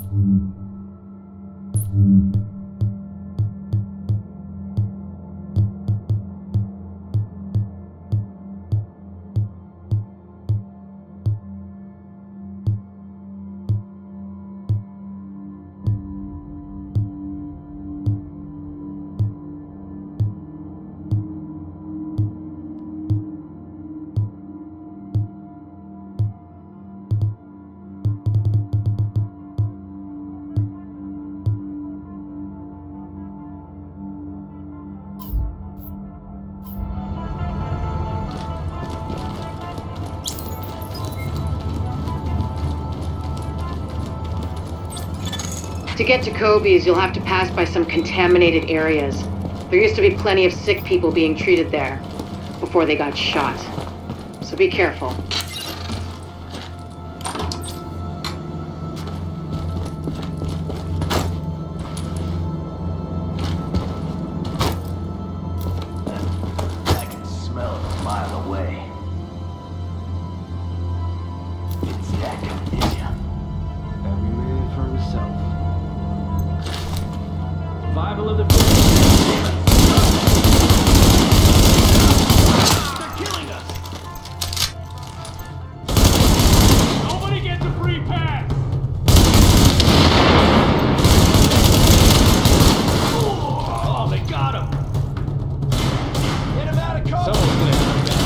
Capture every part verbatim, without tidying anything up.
To get to Kobe's, you'll have to pass by some contaminated areas. There used to be plenty of sick people being treated there before they got shot. So be careful. I can smell it a mile away. It's that condition. Every man for himself. Survival of the fittest. They're killing us! Nobody gets a free pass! Oh, they got him! Get him out of cover! Someone's gonna have him.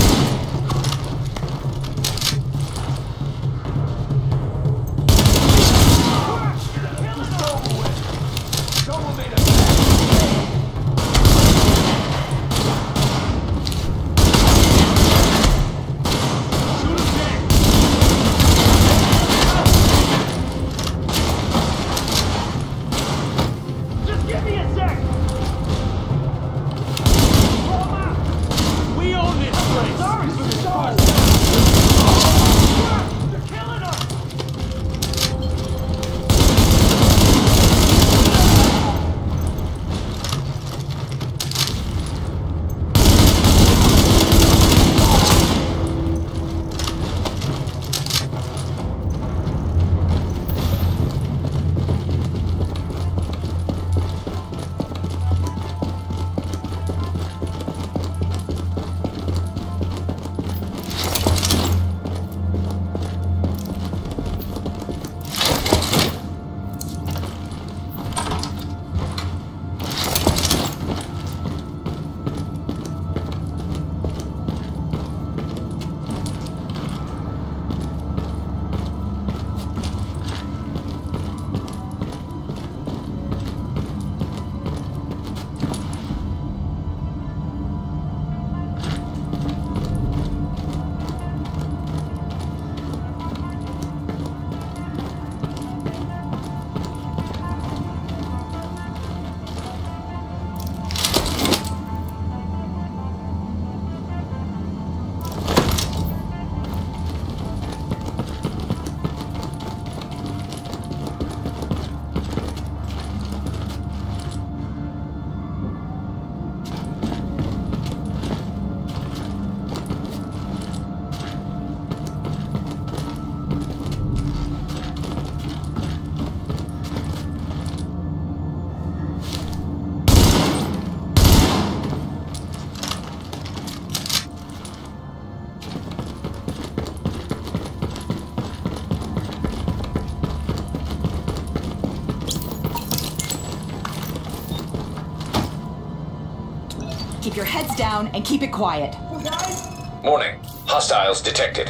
Keep your heads down and keep it quiet. Morning. Hostiles detected.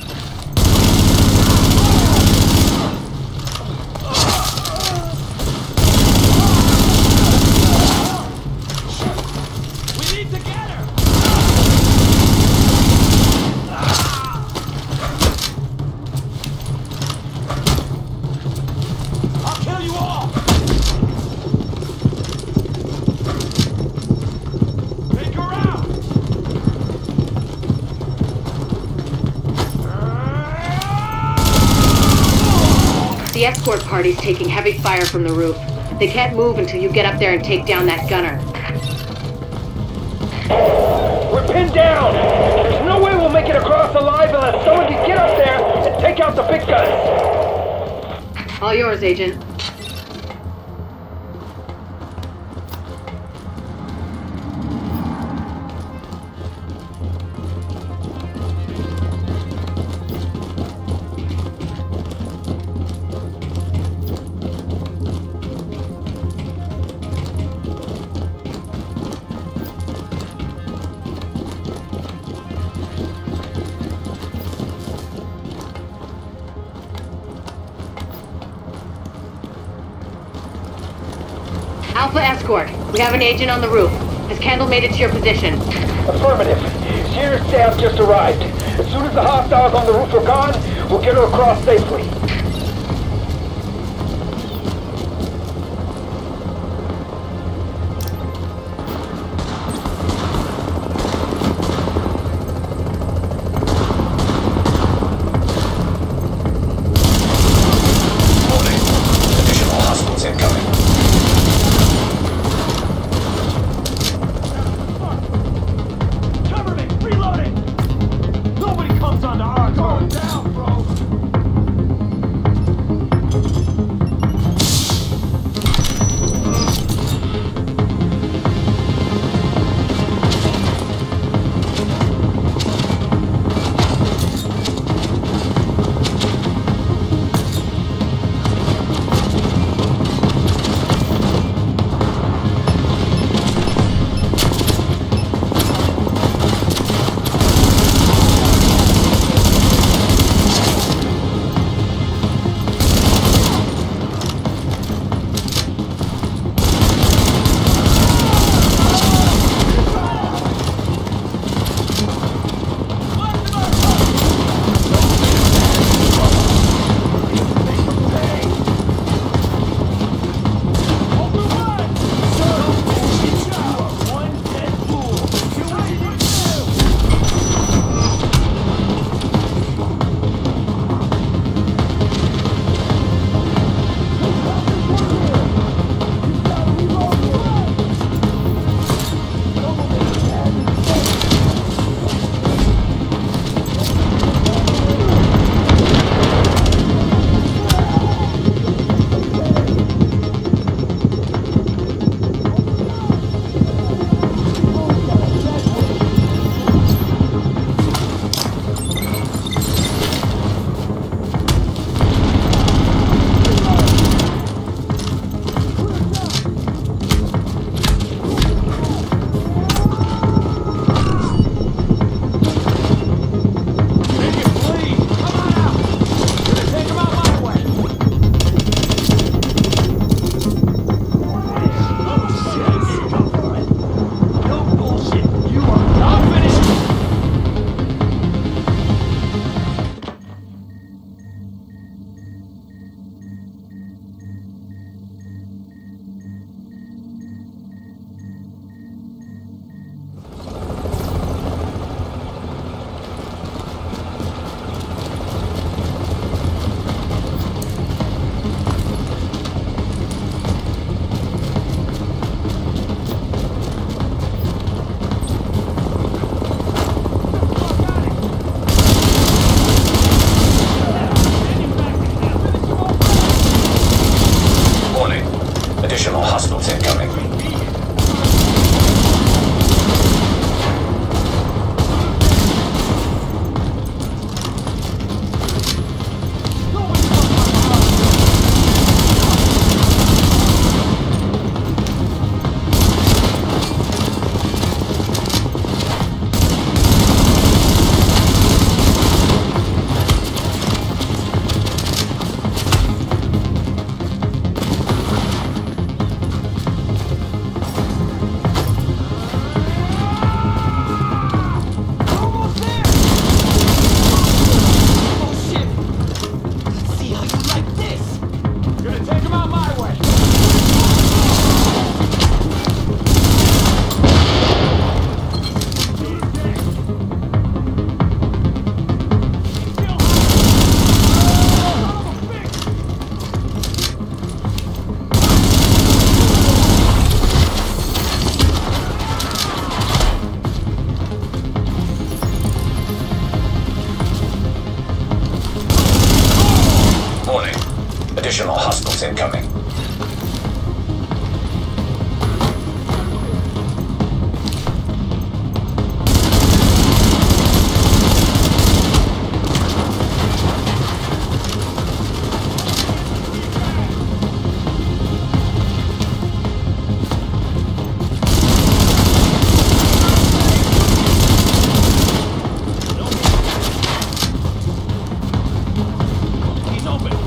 We need to get her! I'll kill you all! Take her out! The escort party's taking heavy fire from the roof. They can't move until you get up there and take down that gunner. We're pinned down! There's no way we'll make it across alive unless someone can get up there and take out the big guns! All yours, Agent. Alpha Escort, we have an agent on the roof. Has Kendall made it to your position? Affirmative. Senior staff just arrived. As soon as the hostiles on the roof are gone, we'll get her across safely. Warning. Additional hostiles incoming. Cover me! Reloading! Nobody comes onto our guard! Down, bro! Additional hostiles incoming. He's open.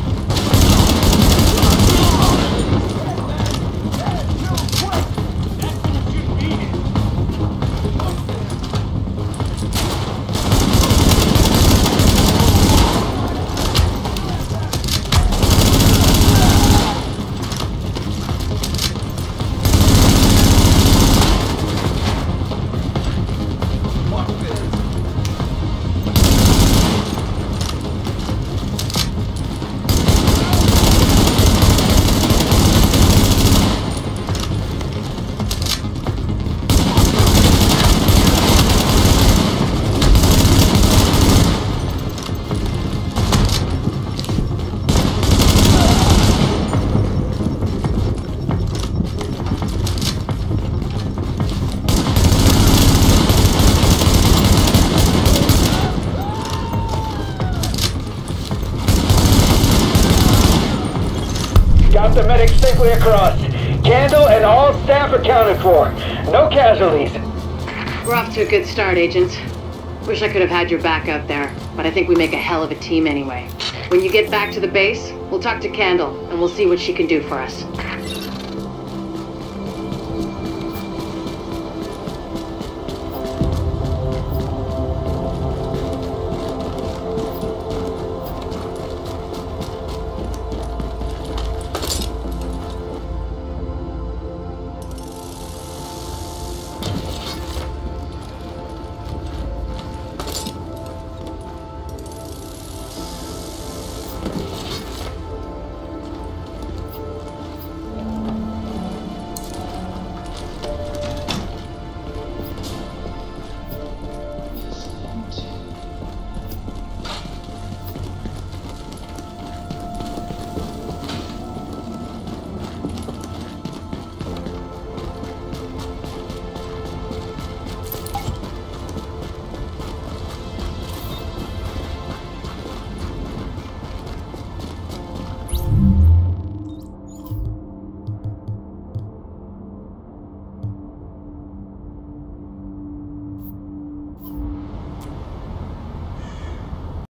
Got the medic safely across. Candle and all staff accounted for. No casualties. We're off to a good start, agents. Wish I could have had your back out there, but I think we make a hell of a team anyway. When you get back to the base, we'll talk to Candle, and we'll see what she can do for us.